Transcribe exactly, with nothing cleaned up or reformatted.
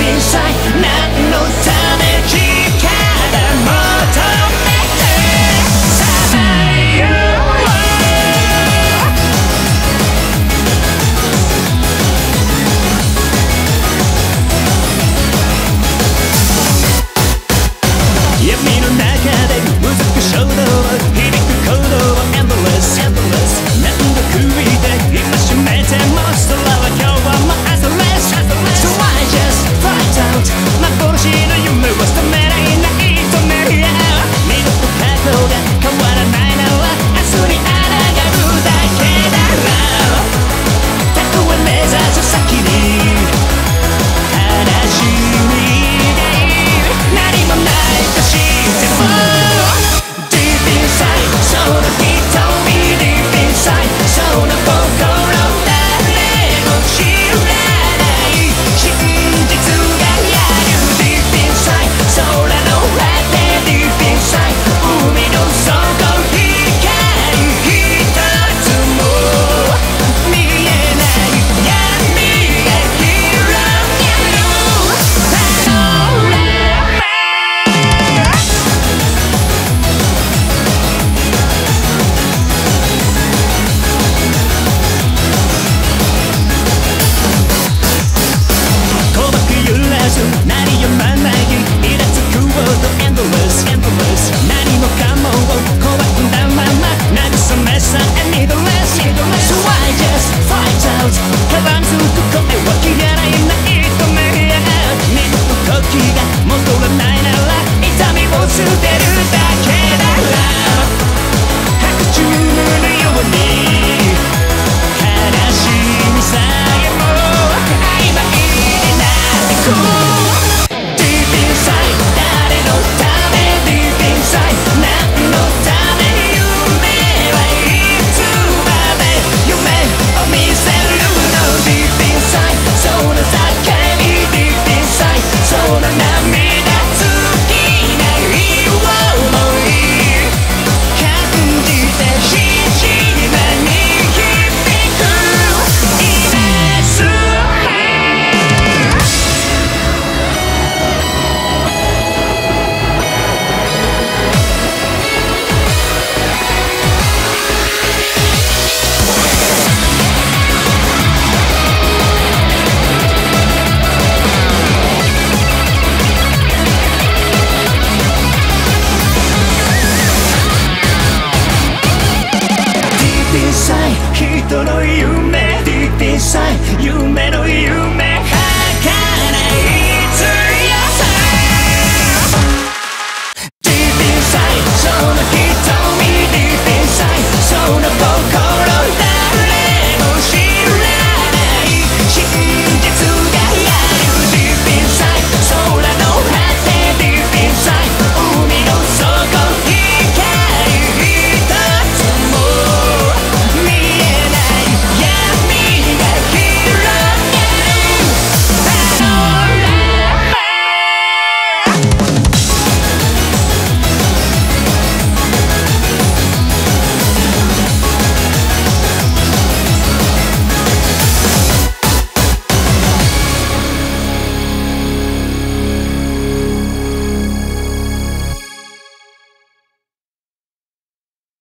inside 何のため力求めてさまよう闇の中でうずく衝動響く行動 Endless Endless 何度悔いて今しめても空は今日はもう Endless So I just fight out 幻の夢を止めないないとね二度と過去が変わらないなら明日に抗うだけだろうたとえ目指す先に悲しみがいる何もないとしても Deep inside その瞳 Deep inside その心誰も知らない真実がある Deep inside 空の果て Deep inside 海の底光一つも見えない闇が広がるパノラマ鼓膜揺らず鳴り止まないイラつくほど Endless Endless 何もかもを壊んだまま慰めさえ Needless So I just fight out